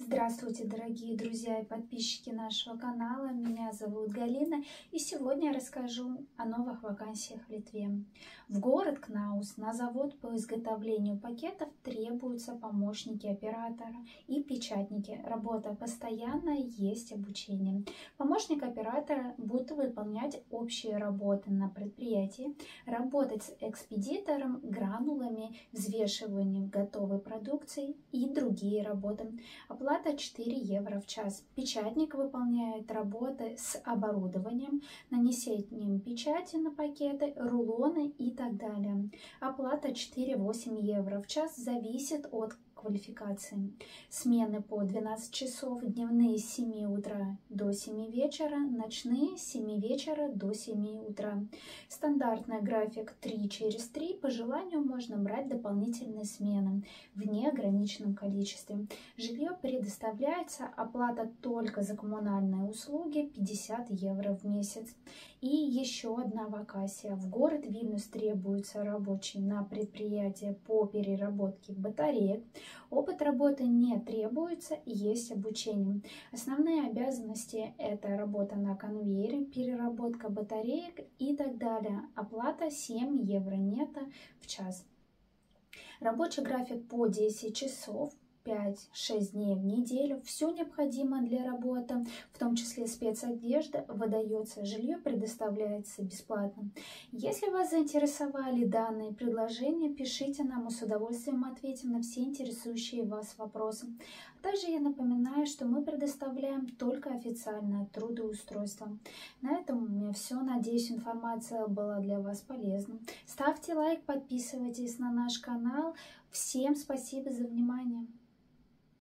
Здравствуйте, дорогие друзья и подписчики нашего канала. Меня зовут Галина, и сегодня я расскажу о новых вакансиях в Литве. В город Кнаус на завод по изготовлению пакетов требуются помощники оператора и печатники. Работа постоянная, есть обучение. Помощник оператора будет выполнять общие работы на предприятии, работать с экспедитором, гранулами, взвешиванием готовой продукции и другие работы. Оплата 4 евро в час. Печатник выполняет работы с оборудованием, нанесением печати на пакеты, рулоны и так далее. Оплата 4-8 евро в час зависит от квалификации. Смены по 12 часов, дневные с 7 утра до 7 вечера, ночные с 7 вечера до 7 утра. Стандартный график 3 через 3, по желанию можно брать дополнительные смены в неограниченном количестве. Жилье предоставляется, оплата только за коммунальные услуги 50 евро в месяц. И еще одна вакансия. В город Вильнюс требуется рабочий на предприятие по переработке батареек. Опыт работы не требуется, есть обучение. Основные обязанности – это работа на конвейере, переработка батареек и так далее. Оплата 7 евро нетто в час. Рабочий график по 10 часов. 5-6 дней в неделю. Все необходимое для работы, в том числе спецодежда, выдается, жилье предоставляется бесплатно. Если вас заинтересовали данные предложения, пишите нам, мы с удовольствием ответим на все интересующие вас вопросы. Также я напоминаю, что мы предоставляем только официальное трудоустройство. На этом у меня все. Надеюсь, информация была для вас полезна. Ставьте лайк, подписывайтесь на наш канал. Всем спасибо за внимание.